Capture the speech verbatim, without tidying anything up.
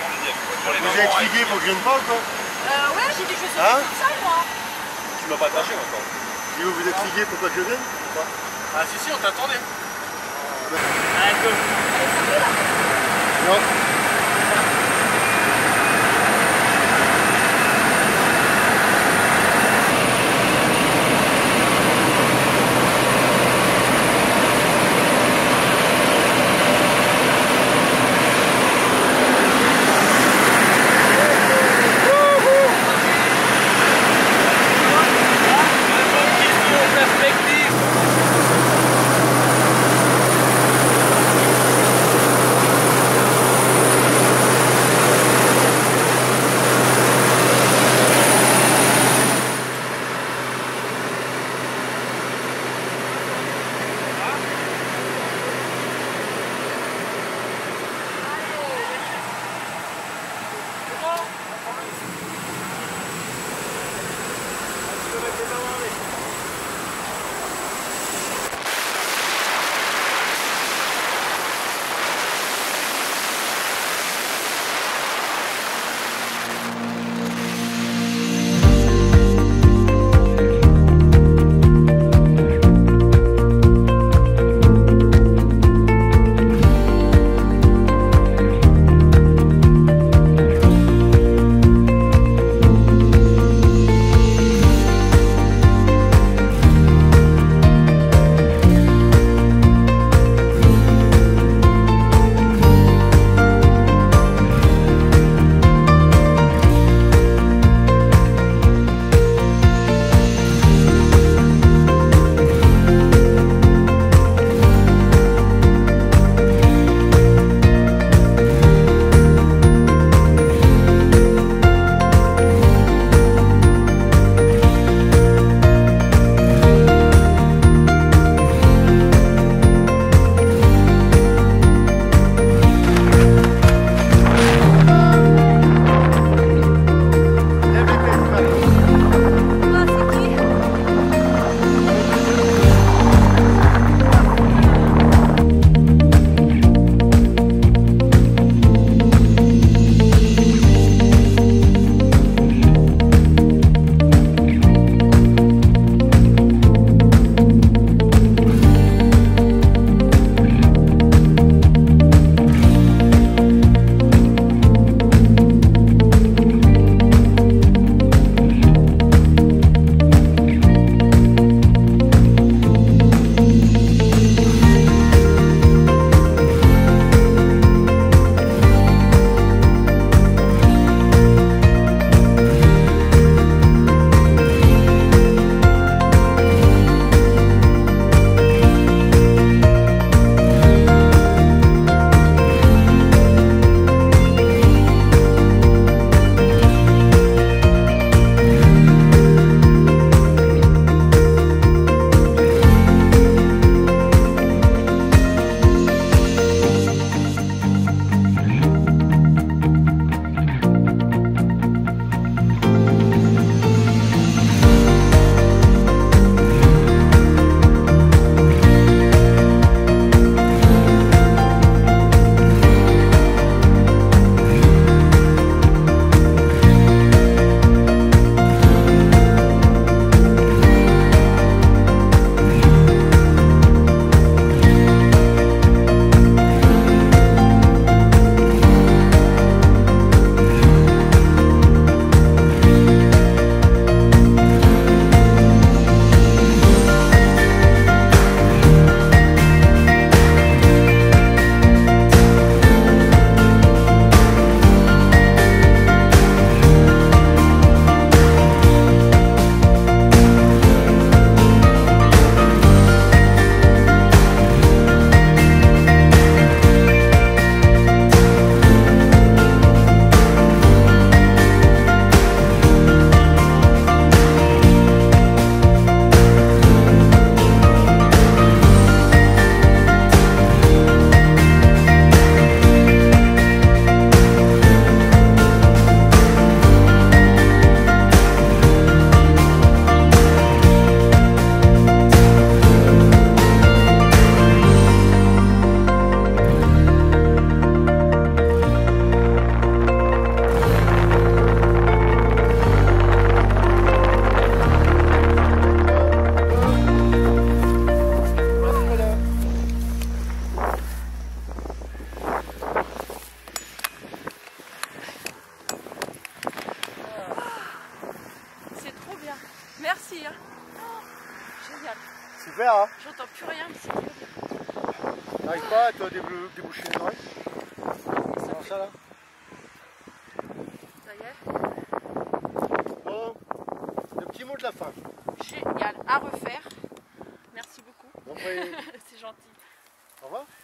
Vous avez expliqué pour que je vienne pas ou quoi? Euh, ouais, j'ai dit que je suis hein? toute seule, moi. Tu m'as pas attaché encore. Et vous vous expliquez pourquoi je vienne ou pas? Ah si si, on t'attendait. Allez, go. Non. Super, hein? J'entends plus rien, mais c'est dur. T'arrives pas à te débou- déboucher les oreilles? Comment ça là? Ça y est. Bon, le petit mot de la fin. Génial. À refaire. Merci beaucoup. Donc, oui. C'est gentil. Au revoir.